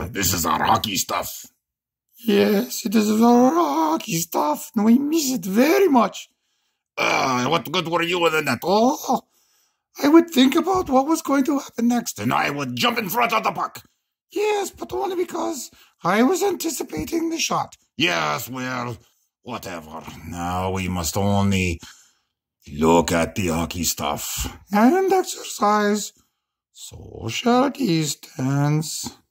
This is our hockey stuff. Yes, it is our hockey stuff. No, we miss it very much. What good were you in it? Oh, I would think about what was going to happen next. And I would jump in front of the puck. Yes, but only because I was anticipating the shot. Yes, well, whatever. Now we must only look at the hockey stuff. And exercise social distance.